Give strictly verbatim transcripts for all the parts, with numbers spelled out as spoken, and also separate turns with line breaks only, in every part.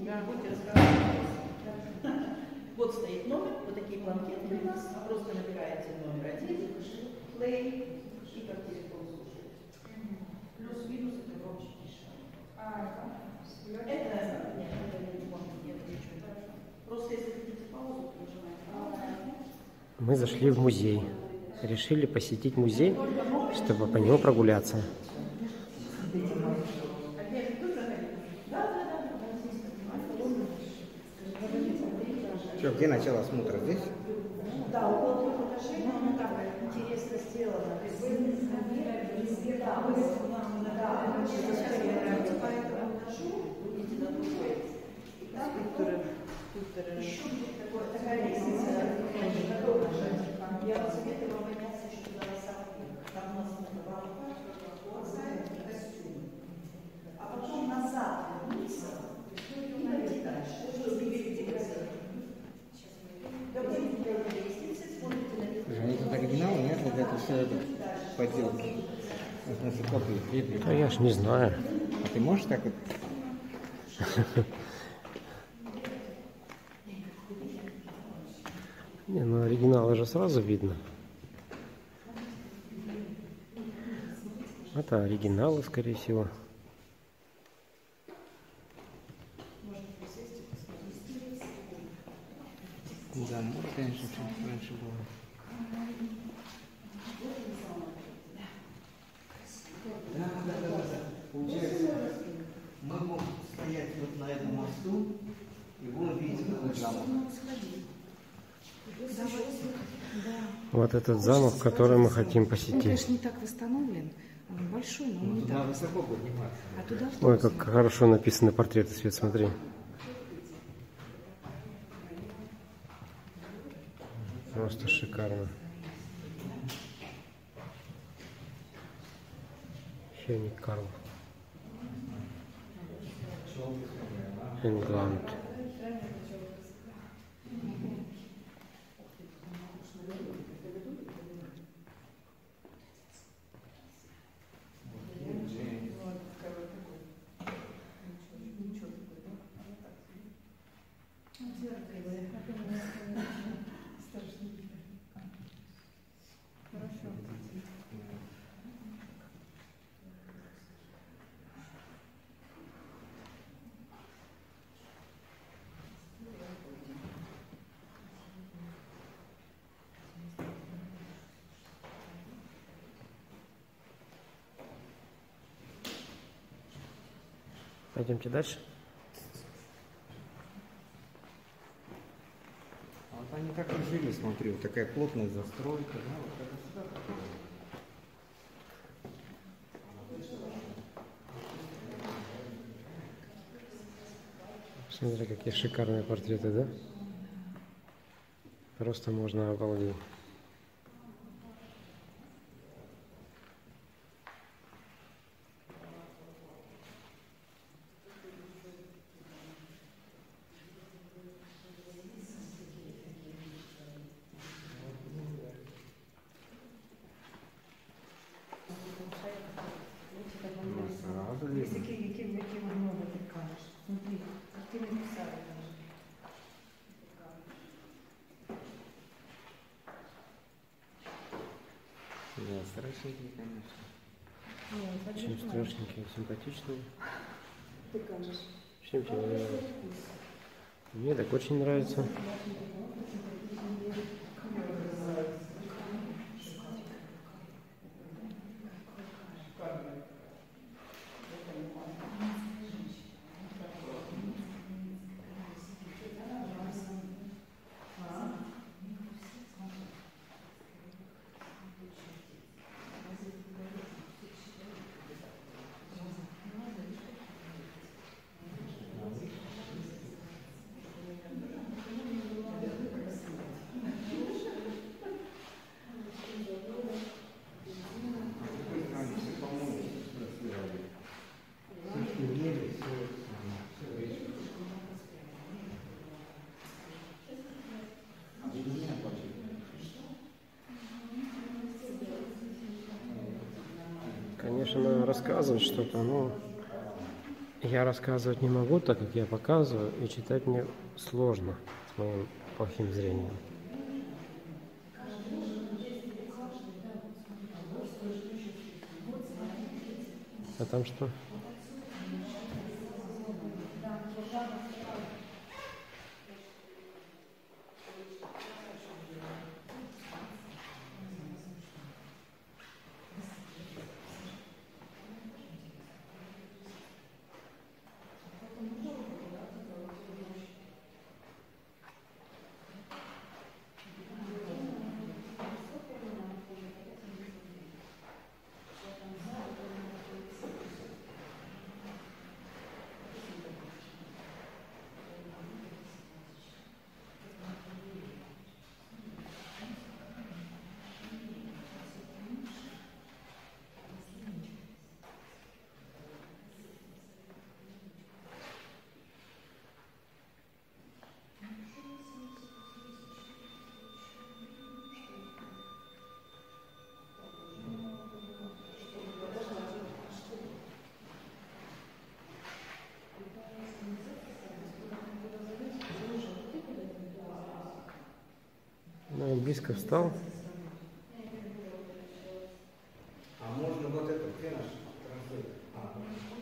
Будете рассказывать. Вот стоит номер, вот такие бланкеты у нас. Просто набираете номер один, плей и как телефон слушаете. Плюс-минус это громче тише. Это, нет, это не может, нет, ничего. Просто если хотите паузу, то нажимаете.
Мы зашли в музей. Решили посетить музей, чтобы по нему прогуляться.
Что, где начало осмотра? Здесь?
Да, около трех этажей, но оно так интересно сделано. Да, вы по этому этажу будете на другой. И там еще такая лестница. Я вам советую вам подняться еще туда на самый пик. Там у нас костюм. А потом назад вниз и пойти дальше.
Они тут оригиналы, нет? Вот это все подделки. В смысле, копии.
А я ж не знаю.
А ты можешь так вот?
Не, ну оригиналы же сразу видно. Это оригиналы, скорее всего.
Да, может, конечно, что раньше было. Да, да, да, да. Получается, мы будем стоять вот на этом мосту и будем видеть этот замок.
Вот этот замок, который мы хотим
Он,
посетить.
конечно, не так восстановлен. Он большой, но он не
Туда
так.
высоко подниматься.
А туда
Ой, как хорошо написаны портреты, Свет, смотри. Просто шикарно. Хёник Карл. Энгланд. Пойдемте дальше.
А вот они так и жили, смотрю, такая плотная застройка. Да, вот это сюда такое.
Смотри, какие шикарные портреты, да? Просто можно обалдеть.
Да, страшненькие, конечно.
Очень страшненькие, симпатичные.
ты кажешь.
Чем тебе нравится? Мне так очень нравится. Конечно, надо рассказывать что-то, но Я рассказывать не могу, так как я показываю, и читать мне сложно с моим плохим зрением. А там что? Ну, я близко встал.
А можно вот это, где наш транслейтер? А,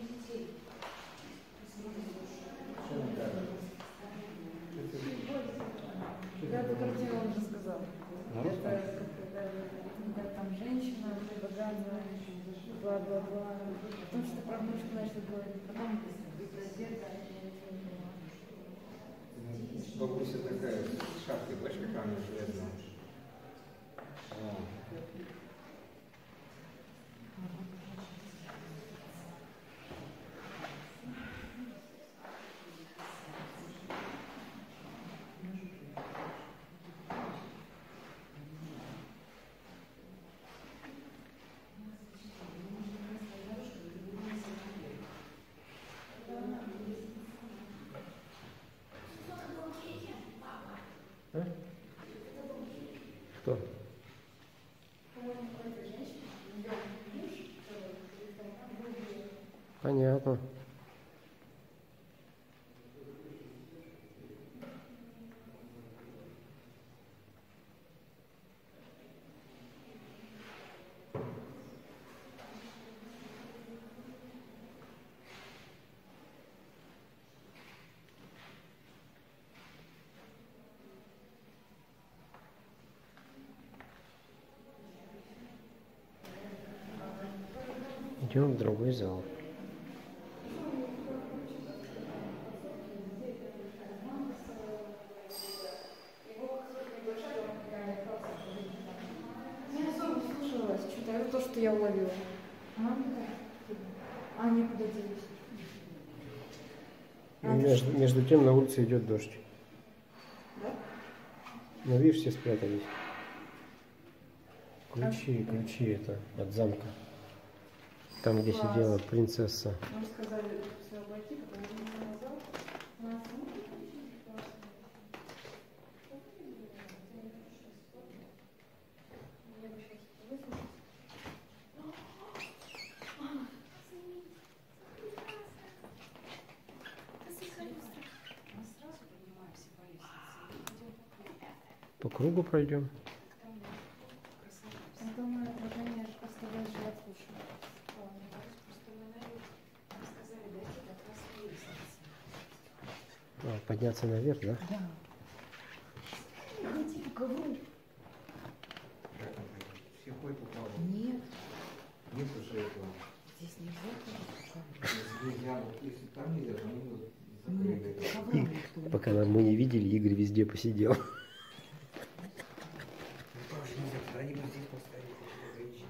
Я эту картину вам уже сказала.
Ну,
Это когда, когда там женщина, богатая, бла-бла-бла. Потом что-то про внучку начали говорить, потом и про деда.
бабуся такая с шапкой, бачишь, как она железная.
А? Кто? Понятно. Идем в другой зал.
Я особо слушалась, что-то это то, что я уловила. А, а никуда делись.
И между, между тем на улице идет дождь.
Да?
Но видишь, все спрятались. Ключи, ключи это от замка. Там, где
Класс.
сидела принцесса.
Нам сказали все обойти, потом я назад. Класс.
По кругу пройдем.
Я думаю, вот они оставляют же отслушивать.
А, подняться наверх, да?
Да. Идите по ковру.
Слепой попал.
Нет,
Нет уже этого.
здесь нельзя ходить по ковру.
Если нельзя, вот если там нельзя, то они вот закрыли.
Нет, ковра никто не
Пока мы не видели, Игорь везде посидел.
Они бы здесь поставили, ограничить.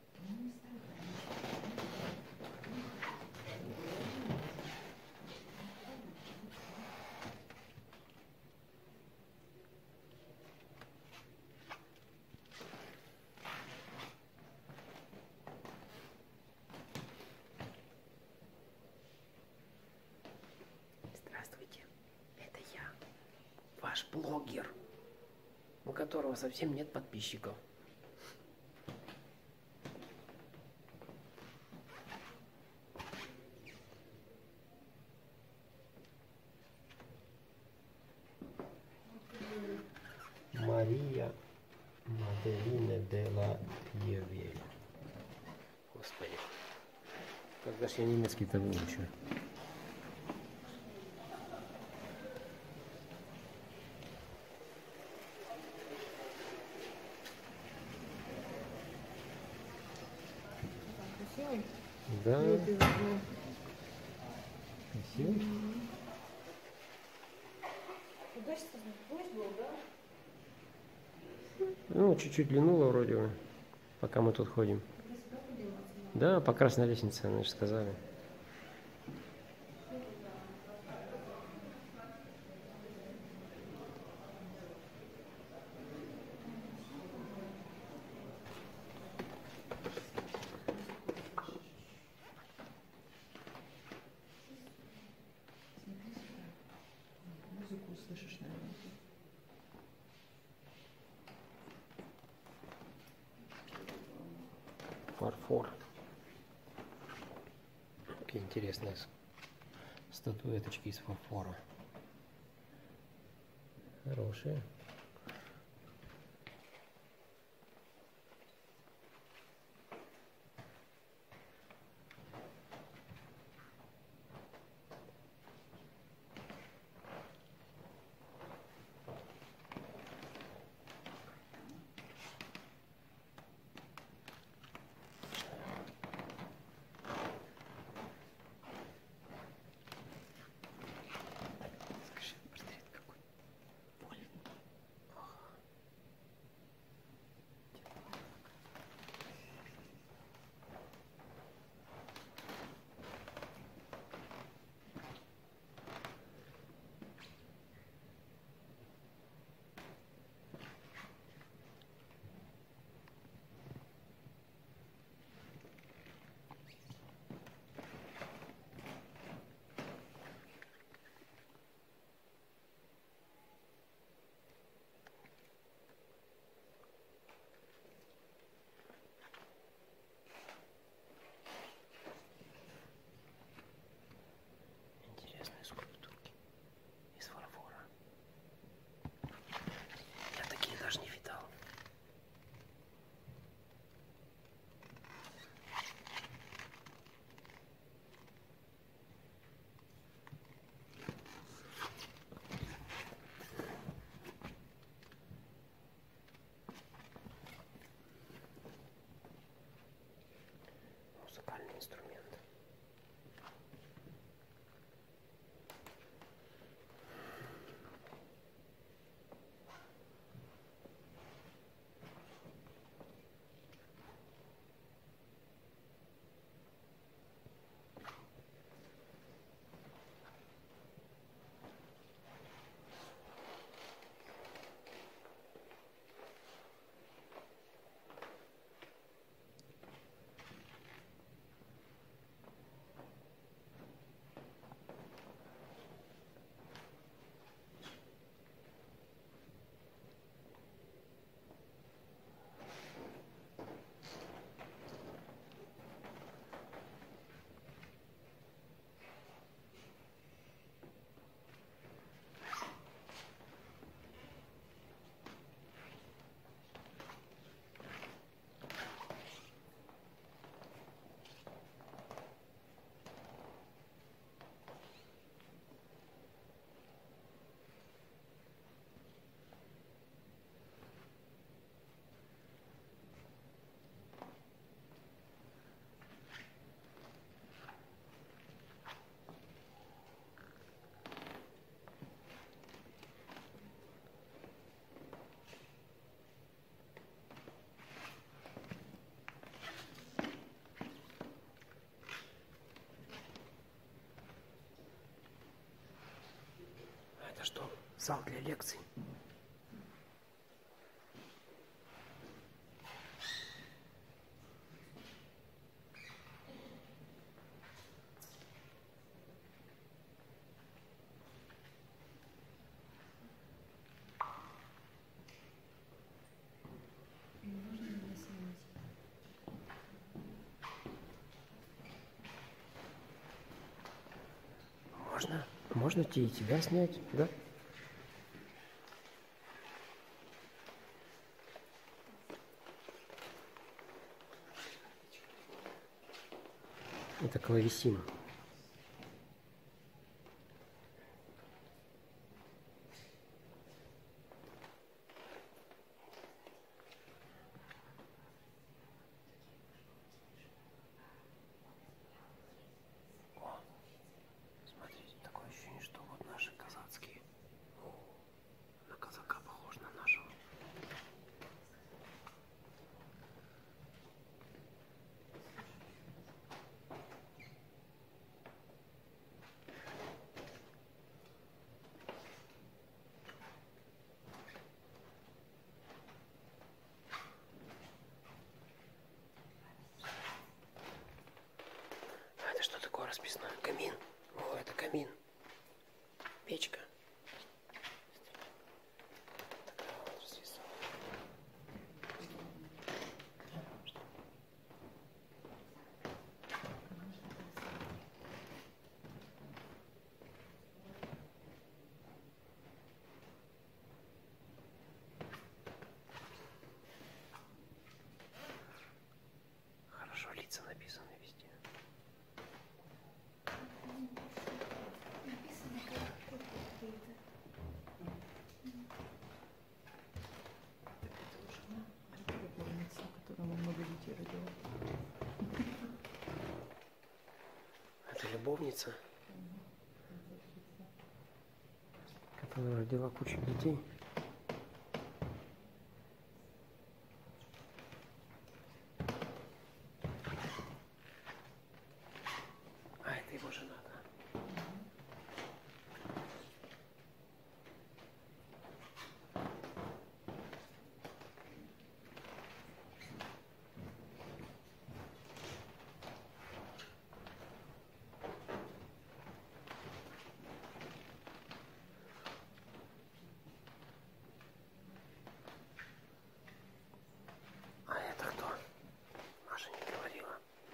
Здравствуйте, это я, ваш блогер, у которого совсем нет подписчиков. Мария Маделина де ла Евель. Господи. Когда ж я немецкий-то выучу?
Красивый?
Да,
Или ты забыл?
красиво.
Удачно, дождь был, да?
Ну, чуть-чуть линуло вроде бы, пока мы тут ходим. Да, по красной лестнице, они же сказали.
Музыку услышишь, наверное.
Фарфор. Какие интересные с- статуэточки из фарфора. Хорошие. Скажи, портрет какой? Интересные скульптурки из фарфора. Я такие даже не видал. Музыкальный инструмент. А это что? Зал для лекций? Можно? Можно тебе и тебя снять, да? Это клавесин. Смотрите, такое ощущение, что вот наши казацкие. На казака похож на нашего. А это что такое расписано? Камин. О, это камин. Печка. Такая вот расписана. Хорошо лица написаны везде.
Написано как какие-то.
Любовница, которому много детей родила.
Это любовница, которая родила кучу детей. А это его жена, да? А это кто? Маша не говорила.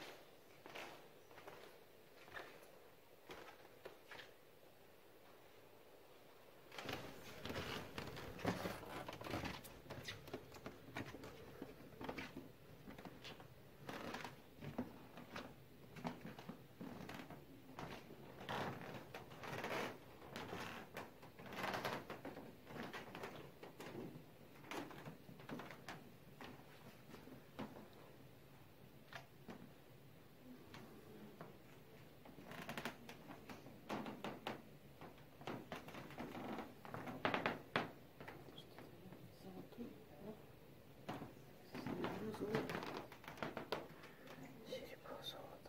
Серебро, золото.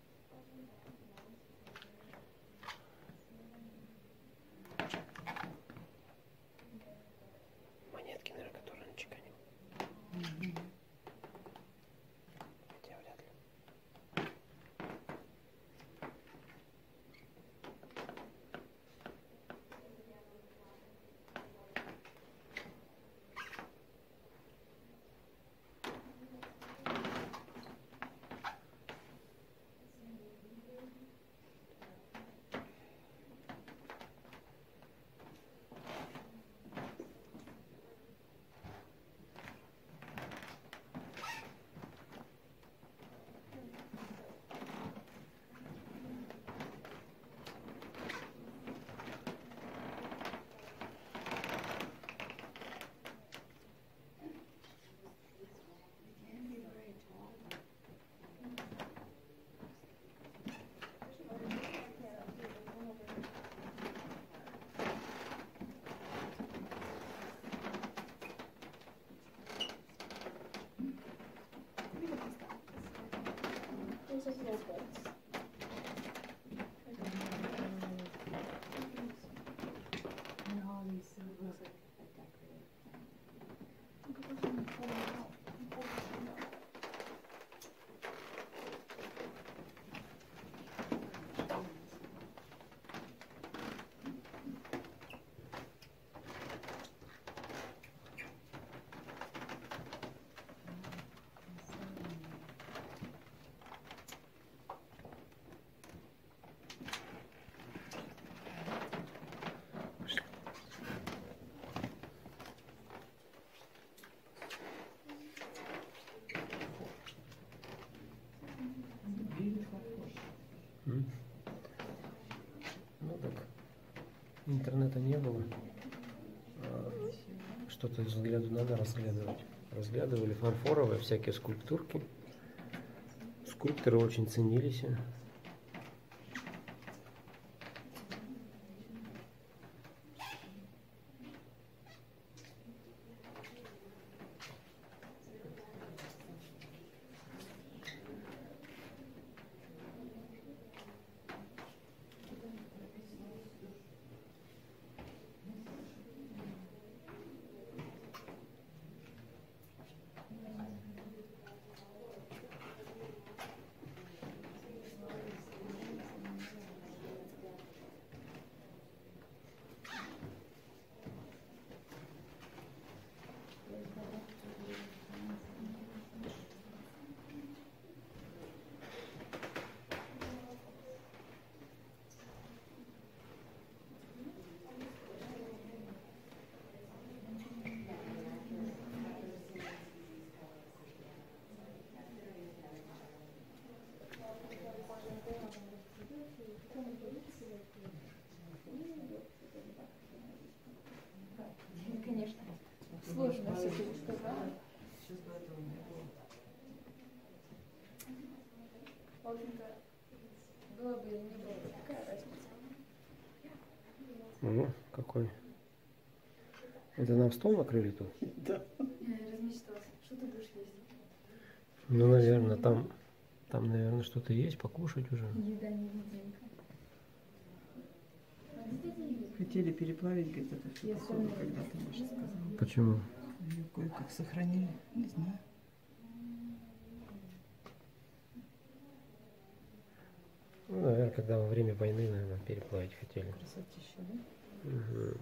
Монетки, наверное, которые начеканил. Хотя вряд ли. Интернета не было. А что-то взгляду надо разглядывать. Разглядывали фарфоровые всякие скульптурки. Скульпторы очень ценились.
Конечно. Сложно все это сказать. В общем-то, было бы или не было, какая разница?
Ну, какой? Это нам стол накрыли тут?
Да.
Я размечталась. Что ты будешь есть?
Ну, наверное, там, там, наверное, что-то есть, покушать уже.
Еда невидимка. А действительно,
Хотели переплавить, говорит, это все
Я
посуду,
вспомнила.
когда-то Маша сказала.
Почему?
Ее кое-как сохранили, не знаю.
Ну, наверное, когда во время войны, наверное, переплавить хотели.
Красотища, да?
Угу.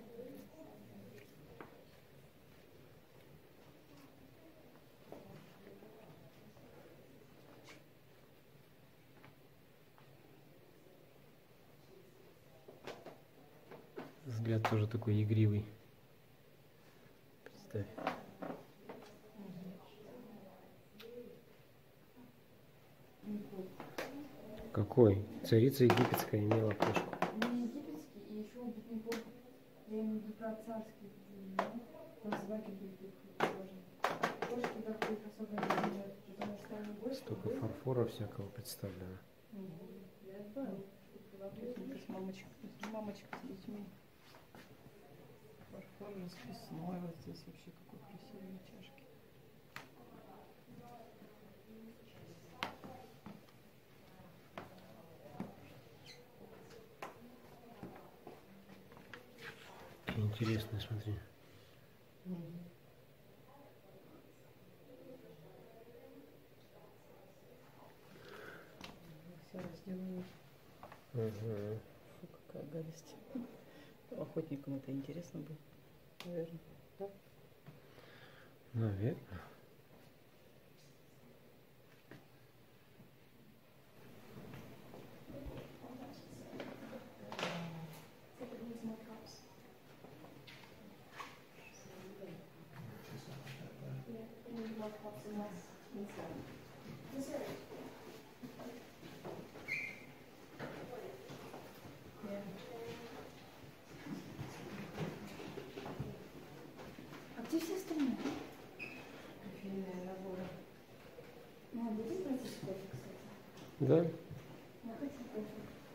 Взгляд тоже такой игривый. Представь. Какой? Царица египетская имела кошку.
не египетский, и еще убить не помню. Я имею в виду про царский. Там собаки были тоже. Кошки как-то их особо не занимают, потому что они больше.
Столько фарфора всякого представлено.
Я знаю.
Тетенька с мамочкой, мамочка с детьми. Фарфор расписной, вот здесь вообще какой красивые чашки.
Интересно, смотри.
Все разделывают.
Угу.
Фу, какая гадость. Охотникам это интересно было, наверное. Да?
Наверное.
А где все остальные?
Кофейные наборы.
Ну, а будем брать из кофе, кстати?
Да?
Я хочу кофе.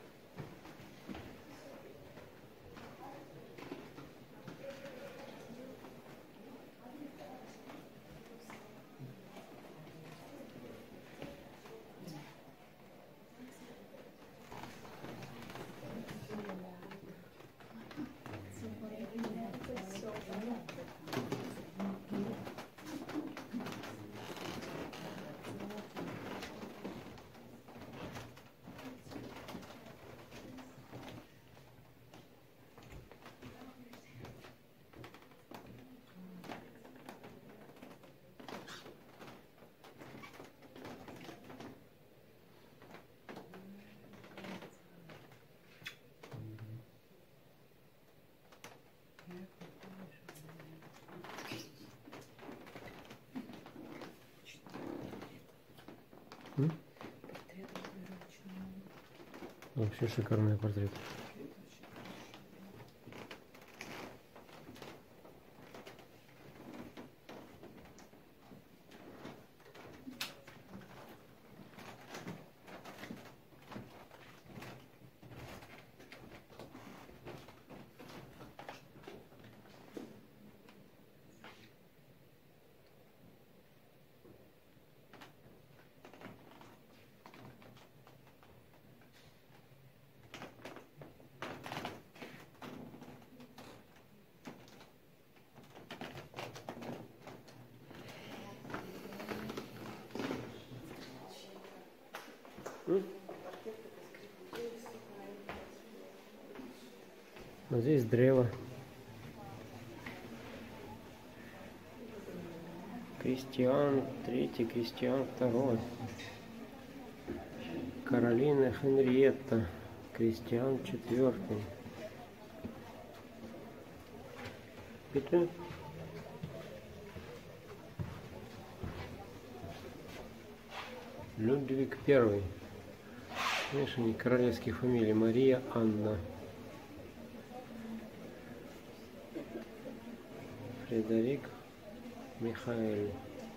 М?
Портрет, очень много.
Вообще шикарный портрет.
Портрет очень хороший.
М? Вот здесь древо. Кристиан третий, Кристиан второй. Каролина Хенриетта, Кристиан четвертый. Bitte? Людвиг первый. Смешанник королевских фамилий. Мария Анна. Фредерик Михаил.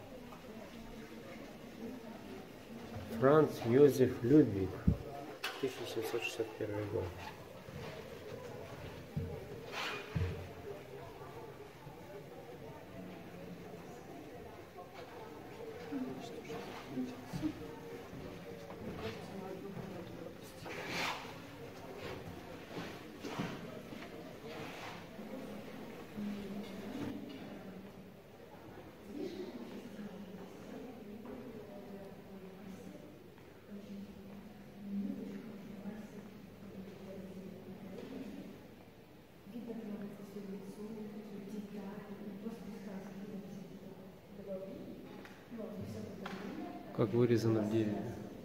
Франц Йозеф Людвиг. тысяча семьсот шестьдесят первый год. Как вырезано в дереве.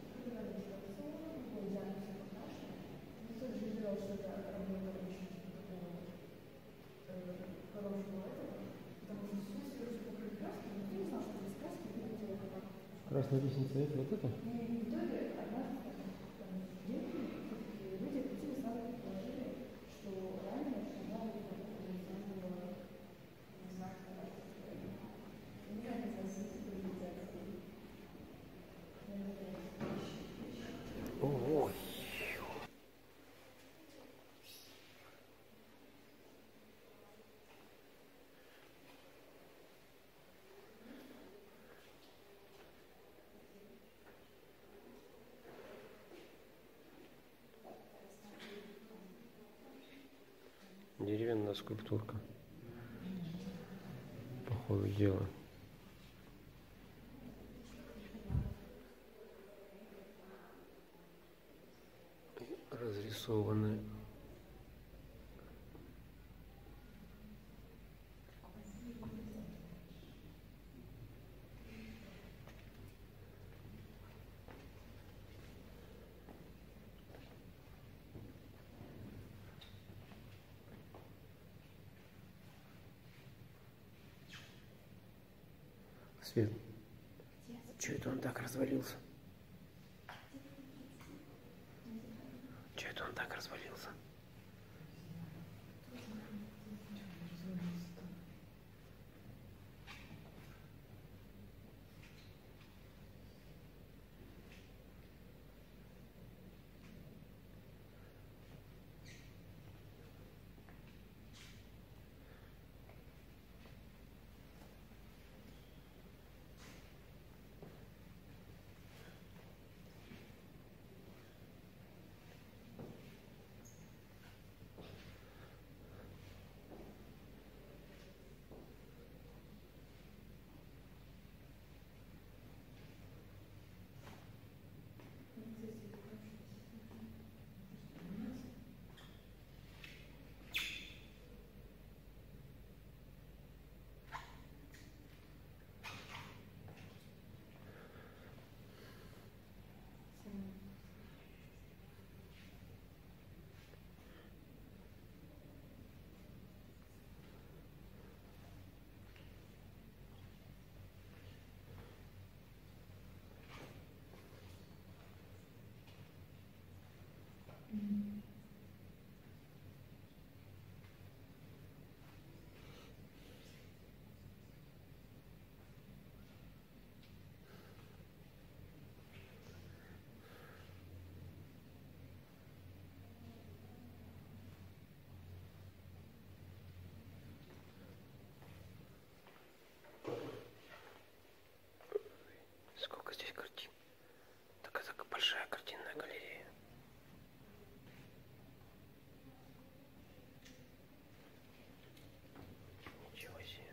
Красная лестница это вот это? Ой. Деревянная скульптурка. По ходу дела. Разрисованы свет. Че это он так развалился? Че это он так развалился? Сколько здесь картин? Так это большая картинная галерея. Ничего себе.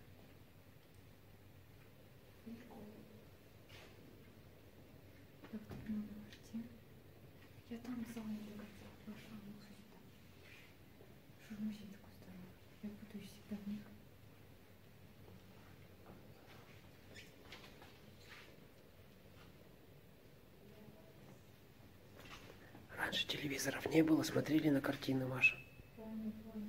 Так, тут много картин. Я там занята, пошла лучше сюда. Что же мужчина такой странный? Я путаюсь всегда в них.
Раньше телевизоров не было, смотрели на картины, Маша.
Помню, помню.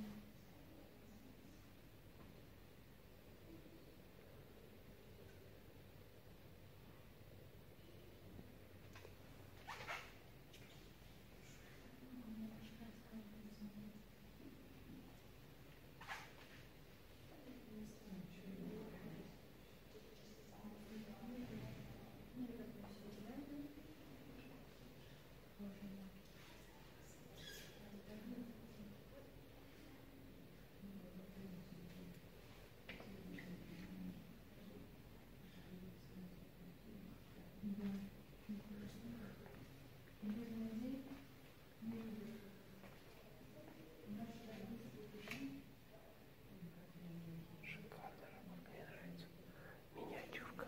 Шикарная работа, мне нравится. Миниатюрка.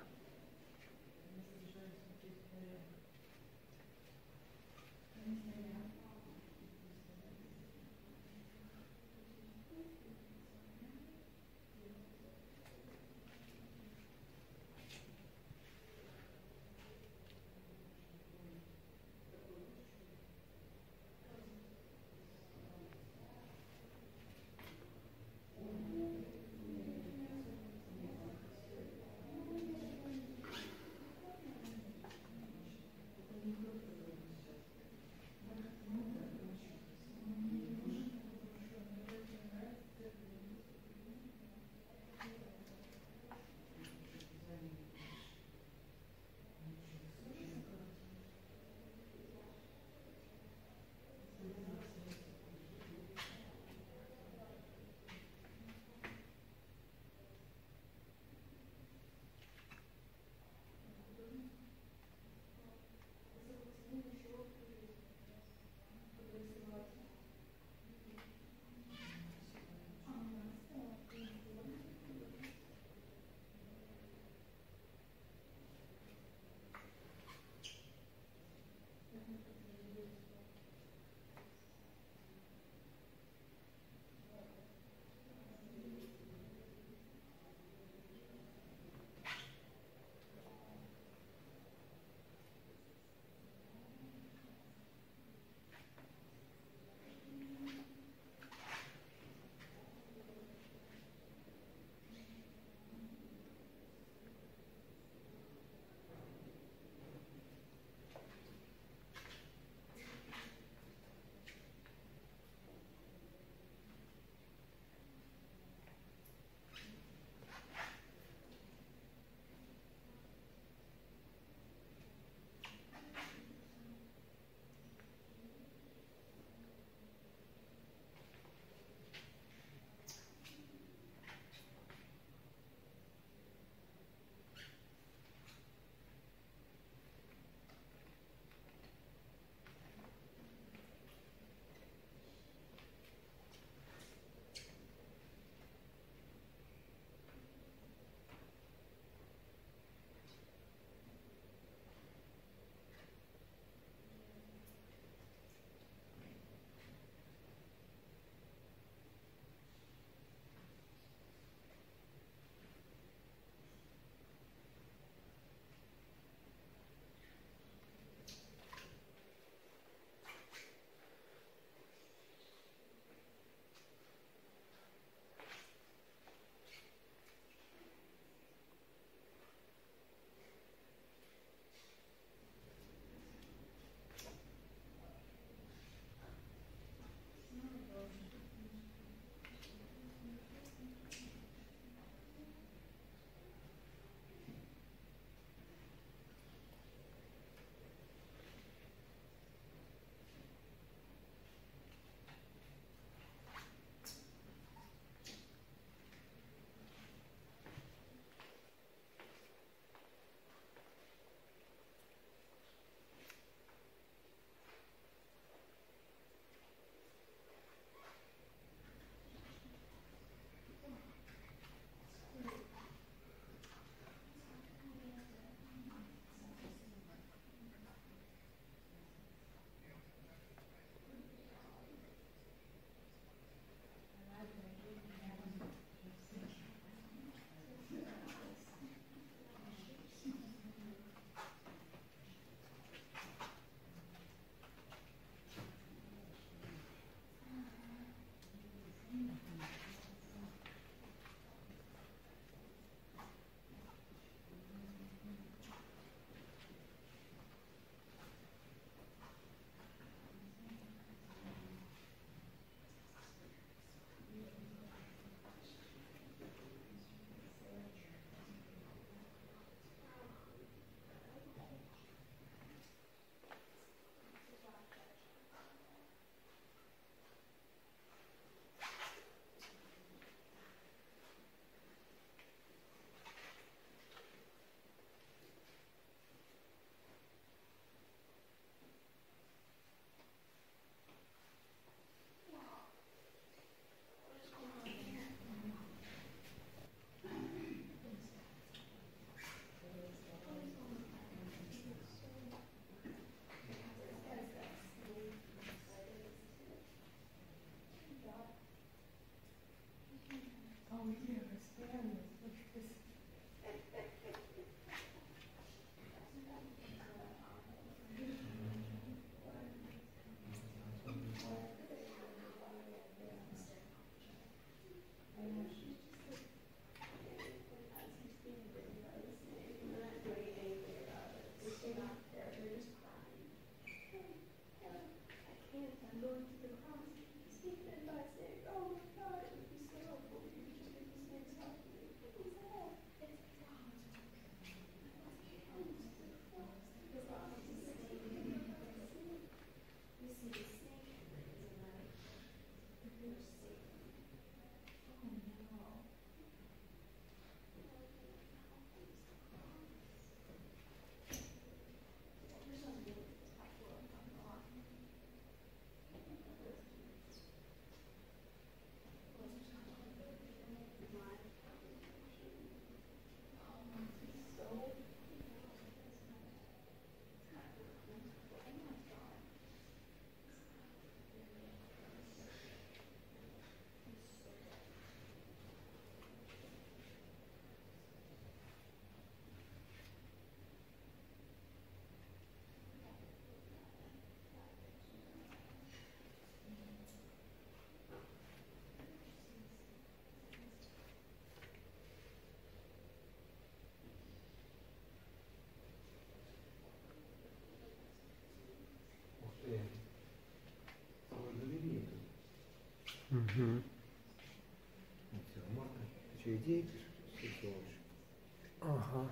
Мгм.
Вот все, Марка, ты что, идеи пишешь? Что сволочь?
Ага.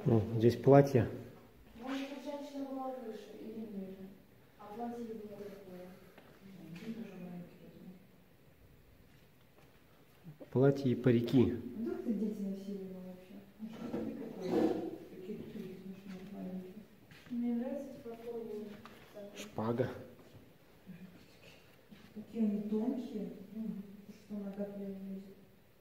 Ну, здесь платье.
Может быть, женщина была выше или ниже, а платье было такое.
Платье и парики.
Вдруг ты дети носили его вообще? Мне нравится фарфоровые.
Шпага.
Какие они тонкие. Ну, что нога прям есть.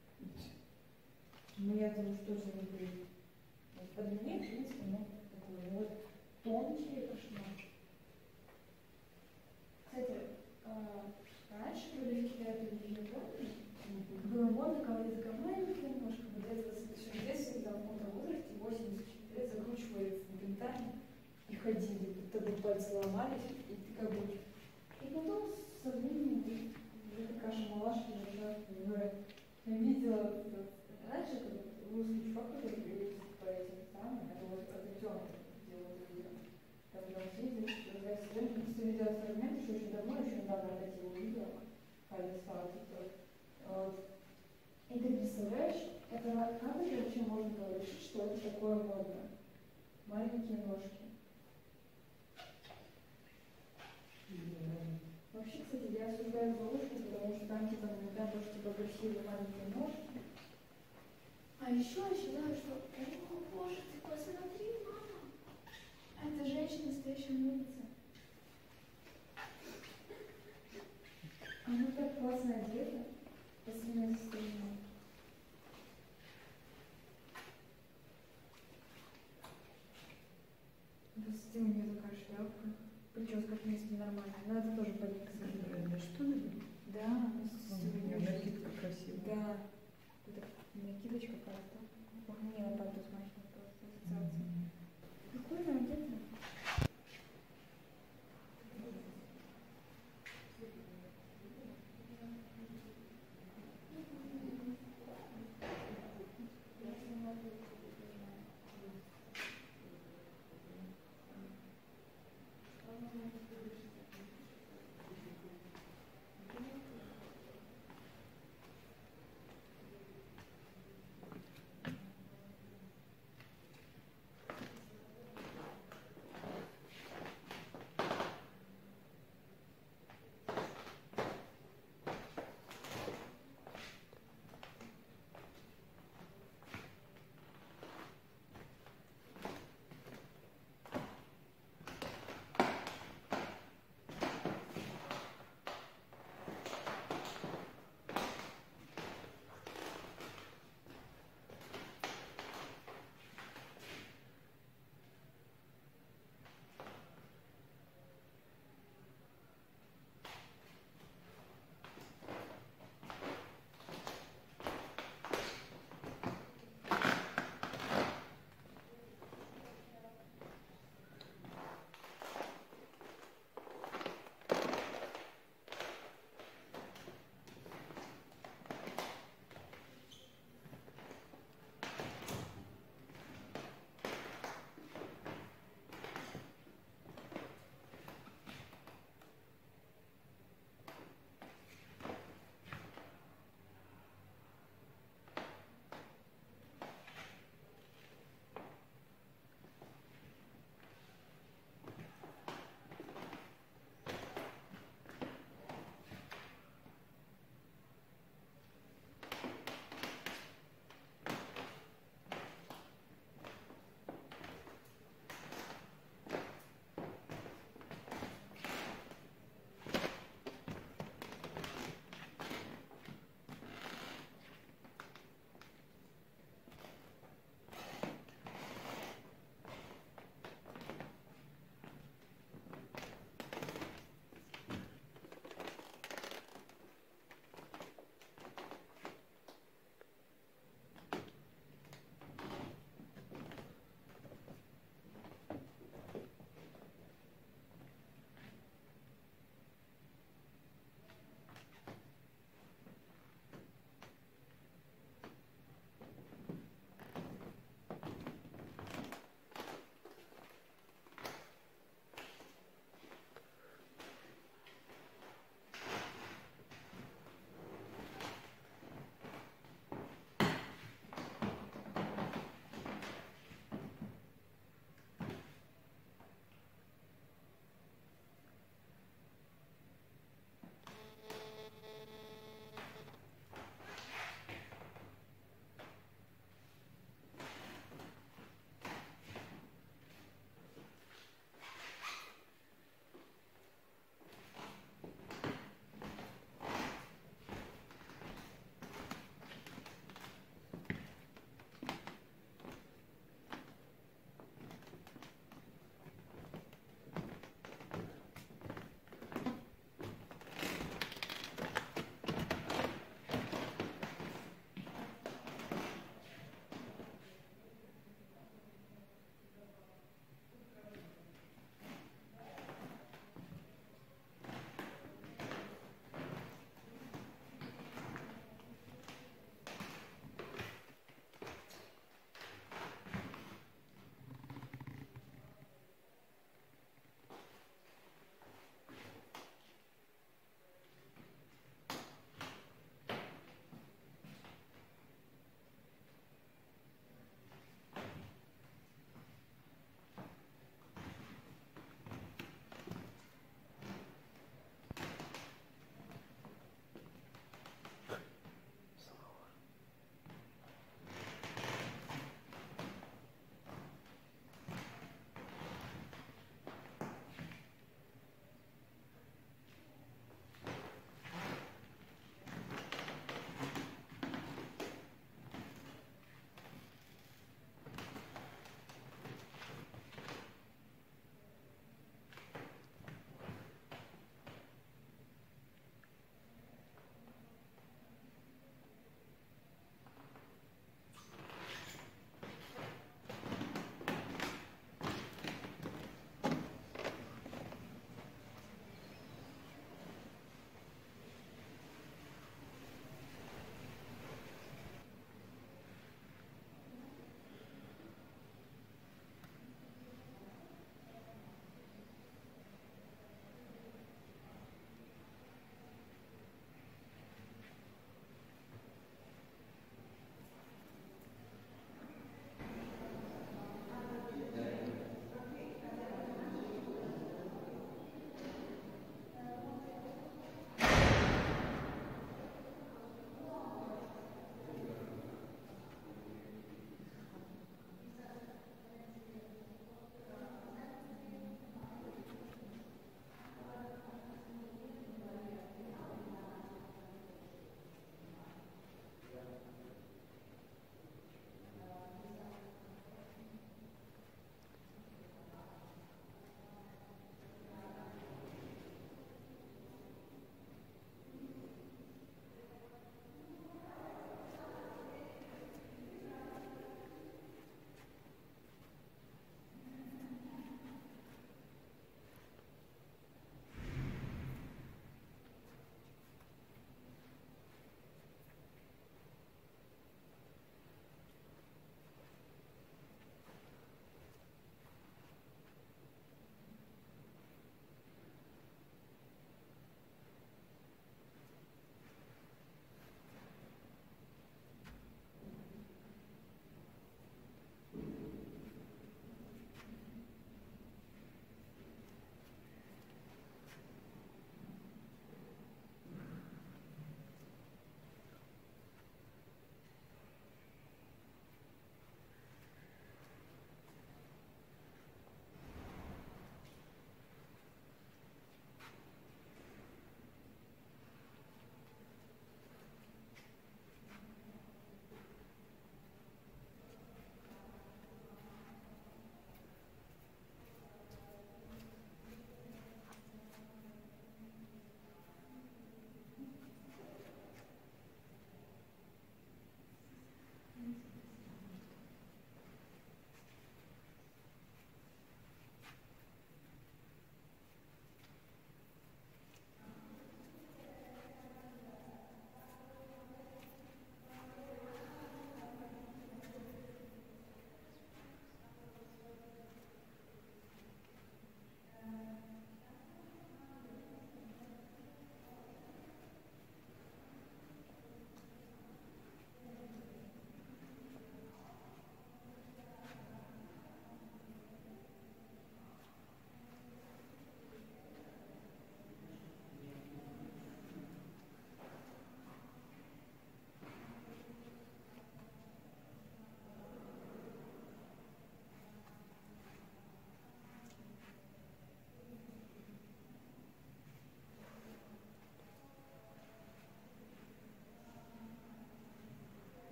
Ну, я думаю, что же не были. По длине, в принципе, ну, такой вот тонкие кошмар. Кстати, а, раньше, когда в Китае были в Японии, было модно, когда ты такая маленькая немножко, вот это еще в детстве, там, в каком-то возрасте, восемьдесят лет, закручивается на бинтами и ходили, будто бы пальцы ломались, и ты как бы... И потом со временем уже такая шамалашка, уже я видела, раньше, когда русский чувак, который приезжал по этим странам, это вот аттракцион делал это видео. Когда он съездил, что я все видела фрагмент, еще очень давно, еще недавно опять его видела, Алиса, вот. И ты представляешь, это как это вообще можно было решить, что это такое модное? Маленькие ножки. Вообще, кстати, я осуждаю золушку, потому что там типа иногда тоже типа красивые маленькие ножки.
А еще я считаю, что, о боже, ты посмотри, мама, это женщина, настоящая мыльница.
Она так классно одета, по своему состоянию. Посмотри, у нее такая шляпка. Прическа, в принципе, нормальная. Но это тоже поднять.
Да что ли?
Да,
У нее накидка красивая.
да. Это накидочка просто. Мне на пальто смачно просто ассоциация. Прикольно одета.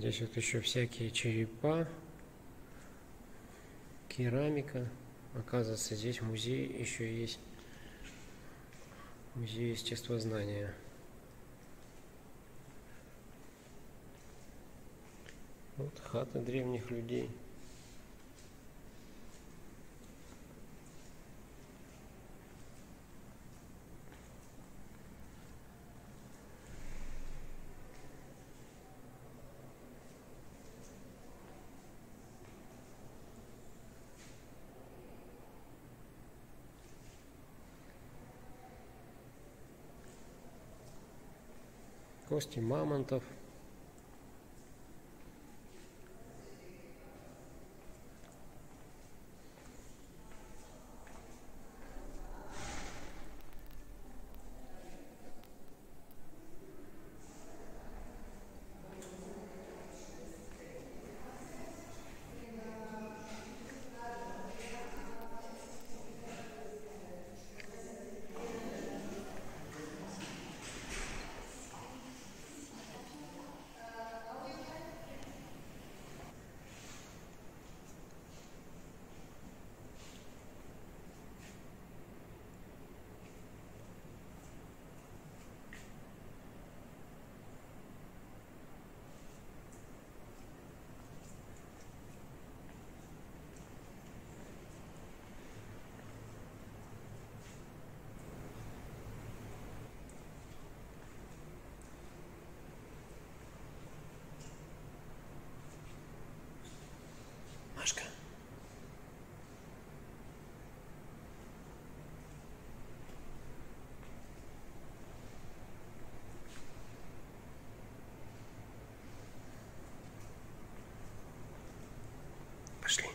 Здесь вот еще всякие черепа, керамика. Оказывается, здесь музей еще есть. Музей естествознания. Вот хаты древних людей. Кости мамонтов. Машка. Пошли.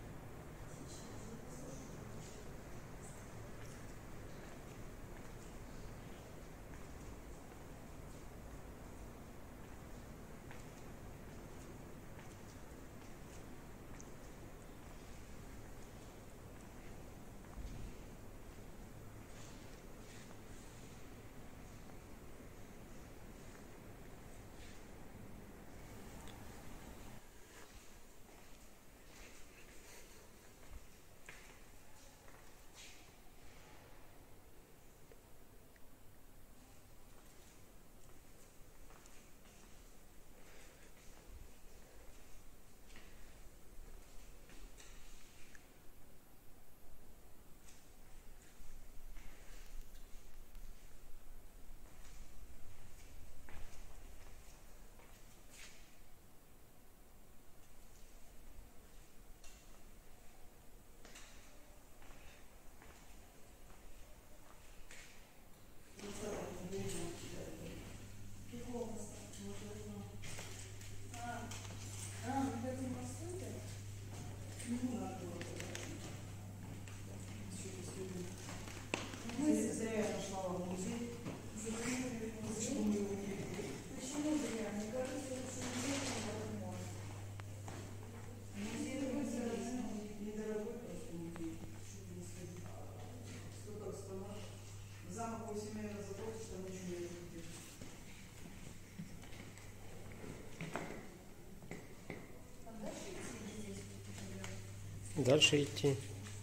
Дальше идти.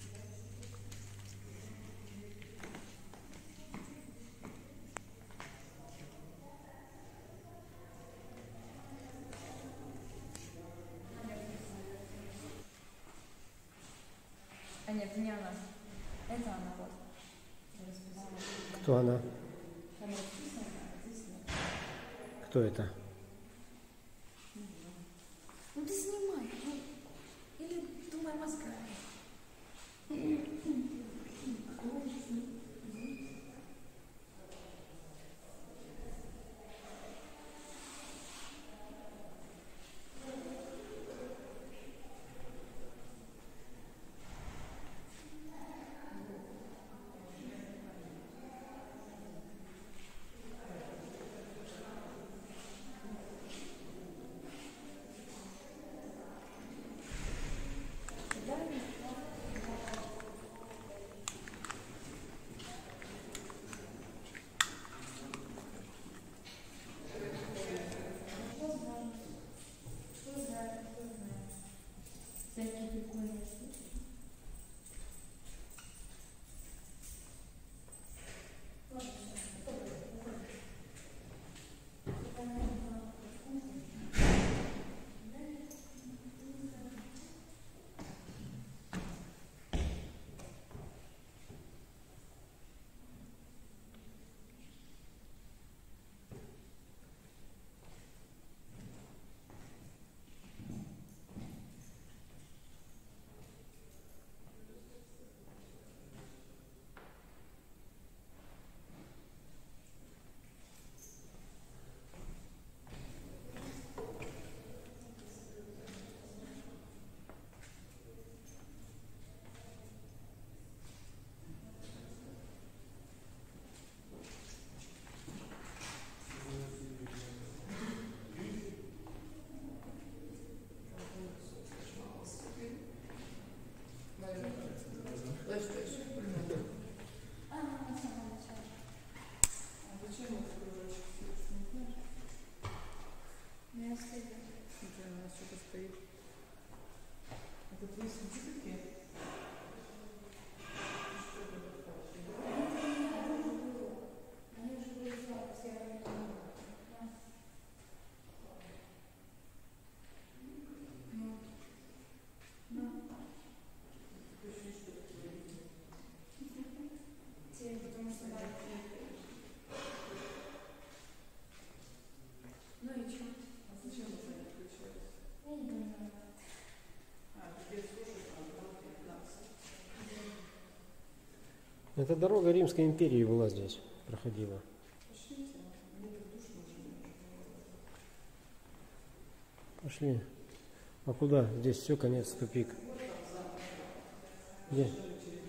А нет, это не она. Это она вот.
Кто она?
Там расписано, а здесь нет.
Кто это?
Ну ты снимай. Ну, или думай мозгами.
Это дорога Римской империи была здесь, проходила. Пошли. А куда? Здесь все, конец, тупик. Где?